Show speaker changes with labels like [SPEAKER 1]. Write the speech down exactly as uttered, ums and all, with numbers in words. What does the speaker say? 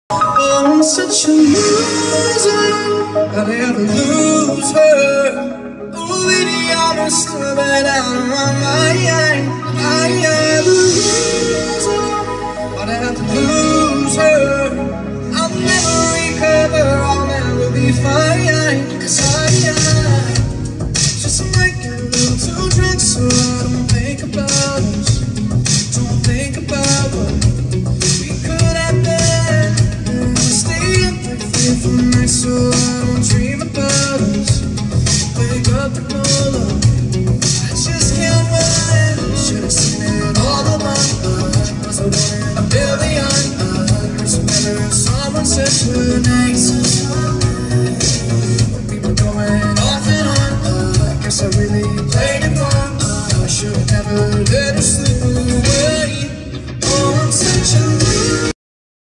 [SPEAKER 1] Oh, I'm such a loser, I'd ever lose her. Oh, baby, I'm a slip right out of my mind. I am a loser, I'd have to lose her. I'll never recover, I'll never be fine. Cause I am just might get a little too drunk, so I don't think about us. Don't think about what we could have been. Stay up like faithful nights, so I don't dream about us. Wake up and roll up, I just can't wait. Should've seen it all along. uh, Was I one in a billion? uh, Heard some better, someone said tonight.